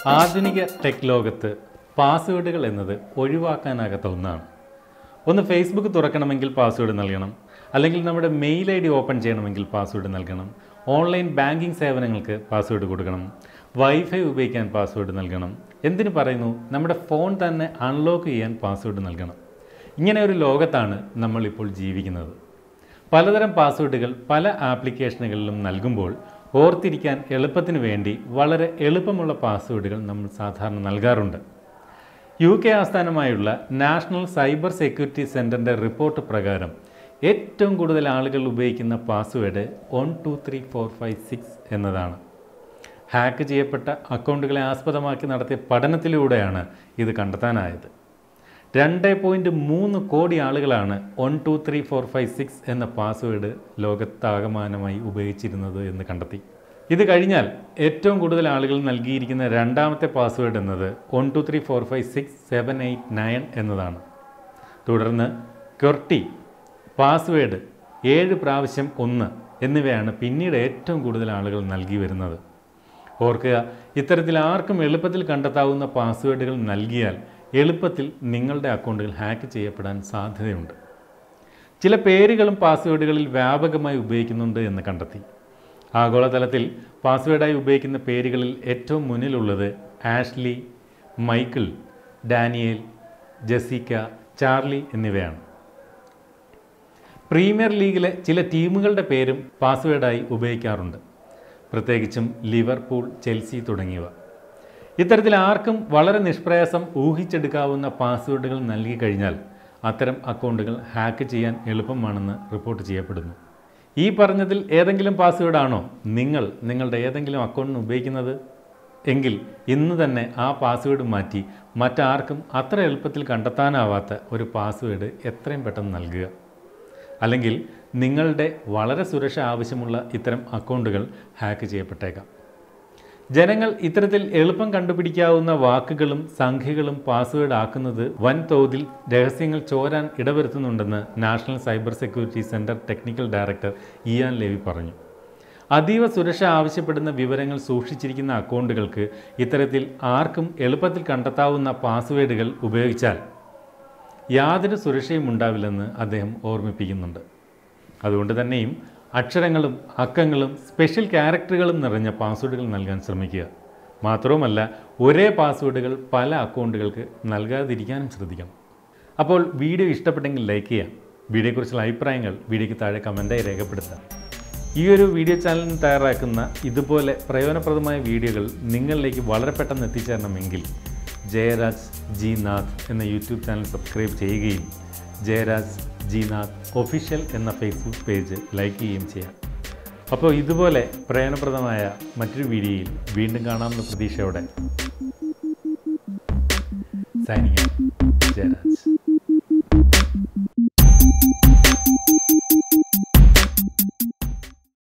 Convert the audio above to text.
ആധുനിക ടെക് ലോകത്ത് പാസ്വേഡുകൾ എന്നത് ഒഴിവാക്കാനാകാത്ത ഒന്നാണ്. ഒന്ന് ഫേസ്ബുക്ക് തുറക്കണമെങ്കിൽ പാസ്വേഡ് നൽകണം, അല്ലെങ്കിൽ നമ്മുടെ മെയിൽ ID ഓപ്പൺ ചെയ്യണമെങ്കിൽ പാസ്വേഡ് നൽകണം, ഓൺലൈൻ ബാങ്കിങ് സേവനങ്ങൾക്ക് പാസ്വേഡ് കൊടുക്കണം, വൈഫൈ ഉപയോഗിക്കാൻ പാസ്വേഡ് നൽകണം, എന്തിനു പറയുന്നു നമ്മുടെ ഫോൺ തന്നെ അൺലോക്ക് ചെയ്യാൻ പാസ്വേഡ് നൽകണം. ഇങ്ങനെ ഒരു ലോകത്താണ് നമ്മളിപ്പോൾ ജീവിക്കുന്നത്. പലതരം പാസ്വേഡുകൾ പല ആപ്ലിക്കേഷനുകളിലും നൽകുമ്പോൾ ഓർത്തിരിക്കാൻ എളുപ്പത്തിന് വേണ്ടി വളരെ എളുപ്പമുള്ള പാസ്വേഡുകൾ നമ്മൾ സാധാരണ നൽകാറുണ്ട്. UK ആസ്ഥാനമായുള്ള നാഷണൽ സൈബർ സെക്യൂരിറ്റി സെൻറ്ററിൻ്റെ റിപ്പോർട്ട് പ്രകാരം ഏറ്റവും കൂടുതൽ ആളുകൾ ഉപയോഗിക്കുന്ന പാസ്വേഡ് 123456 എന്നതാണ്. ഹാക്ക് ചെയ്യപ്പെട്ട അക്കൗണ്ടുകളെ ആസ്പദമാക്കി നടത്തിയ പഠനത്തിലൂടെയാണ് ഇത് കണ്ടെത്താനായത്. 2.3 കോടി ആളുകളാണ് 123456 എന്ന പാസ്വേഡ് ലോകത്താകമാനമായി ഉപയോഗിച്ചിരുന്നത് എന്ന് കണ്ടെത്തി. ഇത് കഴിഞ്ഞാൽ ഏറ്റവും കൂടുതൽ ആളുകൾ നൽകിയിരിക്കുന്ന രണ്ടാമത്തെ പാസ്വേഡ് എന്നത് 12345678 എന്നതാണ്. തുടർന്ന് QWERTY, പാസ്വേഡ് 7 പ്രാവശ്യം 1 എന്നിവയാണ് പിന്നീട് ഏറ്റവും കൂടുതൽ ആളുകൾ നൽകി വരുന്നത്. ഓർക്കുക, ഇത്തരത്തിൽ ആർക്കും എളുപ്പത്തിൽ കണ്ടെത്താവുന്ന പാസ്വേഡുകൾ നൽകിയാൽ എളുപ്പത്തിൽ നിങ്ങളുടെ അക്കൗണ്ടുകൾ ഹാക്ക് ചെയ്യപ്പെടാൻ സാധ്യതയുണ്ട്. ചില പേരുകളും പാസ്വേഡുകളിൽ വ്യാപകമായി ഉപയോഗിക്കുന്നുണ്ട് എന്ന് കണ്ടെത്തി. ആഗോളതലത്തിൽ പാസ്വേഡായി ഉപയോഗിക്കുന്ന പേരുകളിൽ ഏറ്റവും മുന്നിലുള്ളത് Ashley, Michael, Daniel, Jessica, Charlie എന്നിവയാണ്. പ്രീമിയർ ലീഗിലെ ചില ടീമുകളുടെ പേരും പാസ്വേഡായി ഉപയോഗിക്കാറുണ്ട്, പ്രത്യേകിച്ചും ലിവർപൂൾ, ചെൽസി തുടങ്ങിയവ. ഇത്തരത്തിൽ ആർക്കും വളരെ നിഷ്പ്രയാസം ഊഹിച്ചെടുക്കാവുന്ന പാസ്വേഡുകൾ നൽകി കഴിഞ്ഞാൽ അത്തരം അക്കൗണ്ടുകൾ ഹാക്ക് ചെയ്യാൻ എളുപ്പമാണെന്ന് റിപ്പോർട്ട് ചെയ്യപ്പെടുന്നു. ഈ പറഞ്ഞതിൽ ഏതെങ്കിലും പാസ്വേഡാണോ നിങ്ങളുടെ ഏതെങ്കിലും അക്കൗണ്ടിന് ഉപയോഗിക്കുന്നത് എങ്കിൽ ഇന്ന് തന്നെ ആ പാസ്വേഡ് മാറ്റി മറ്റാർക്കും അത്ര എളുപ്പത്തിൽ കണ്ടെത്താനാവാത്ത ഒരു പാസ്വേഡ് എത്രയും പെട്ടെന്ന് നൽകുക. അല്ലെങ്കിൽ നിങ്ങളുടെ വളരെ സുരക്ഷ ആവശ്യമുള്ള ഇത്തരം അക്കൗണ്ടുകൾ ഹാക്ക് ചെയ്യപ്പെട്ടേക്കാം. ജനങ്ങൾ ഇത്തരത്തിൽ എളുപ്പം കണ്ടുപിടിക്കാവുന്ന വാക്കുകളും സംഖ്യകളും പാസ്വേഡ് ആക്കുന്നത് വൻതോതിൽ രഹസ്യങ്ങൾ ചോരാൻ ഇടവരുത്തുന്നുണ്ടെന്ന് national cyber security centre technical director Ian Levy പറഞ്ഞു. അതീവ സുരക്ഷ ആവശ്യപ്പെടുന്ന വിവരങ്ങൾ സൂക്ഷിച്ചിരിക്കുന്ന അക്കൗണ്ടുകൾക്ക് ഇത്തരത്തിൽ ആർക്കും എളുപ്പത്തിൽ കണ്ടെത്താവുന്ന പാസ്വേഡുകൾ ഉപയോഗിച്ചാൽ യാതൊരു സുരക്ഷയും ഉണ്ടാവില്ലെന്ന് അദ്ദേഹം ഓർമ്മിപ്പിക്കുന്നുണ്ട്. അതുകൊണ്ട് തന്നെയും അക്ഷരങ്ങളും അക്കങ്ങളും സ്പെഷ്യൽ ക്യാരക്ടറുകളും നിറഞ്ഞ പാസ്വേഡുകൾ നൽകാൻ ശ്രമിക്കുക. മാത്രവുമല്ല, ഒരേ പാസ്വേഡുകൾ പല അക്കൗണ്ടുകൾക്ക് നൽകാതിരിക്കാനും ശ്രദ്ധിക്കണം. അപ്പോൾ വീഡിയോ ഇഷ്ടപ്പെട്ടെങ്കിൽ ലൈക്ക് ചെയ്യാം. വീഡിയോയെക്കുറിച്ചുള്ള അഭിപ്രായങ്ങൾ വീഡിയോയ്ക്ക് താഴെ കമൻറ്റായി രേഖപ്പെടുത്താം. ഈ ഒരു വീഡിയോ ചാനലിന് തയ്യാറാക്കുന്ന ഇതുപോലെ പ്രയോജനപ്രദമായ വീഡിയോകൾ നിങ്ങളിലേക്ക് വളരെ പെട്ടെന്ന് എത്തിച്ചേരണമെങ്കിൽ ജയരാജ് ജി നാഥ് എന്ന യൂട്യൂബ് ചാനൽ സബ്സ്ക്രൈബ് ചെയ്യുകയും ജയരാജ് ജി നാഥ് ഒഫീഷ്യൽ എന്ന ഫേസ്ബുക്ക് പേജ് ലൈക്ക് ചെയ്യുകയും ചെയ്യാം. അപ്പോൾ ഇതുപോലെ പ്രയോജനപ്രദമായ മറ്റൊരു വീഡിയോയിൽ വീണ്ടും കാണാമെന്ന പ്രതീക്ഷയോടെ സൈനിങ് ഔട്ട്, ജയരാജ്.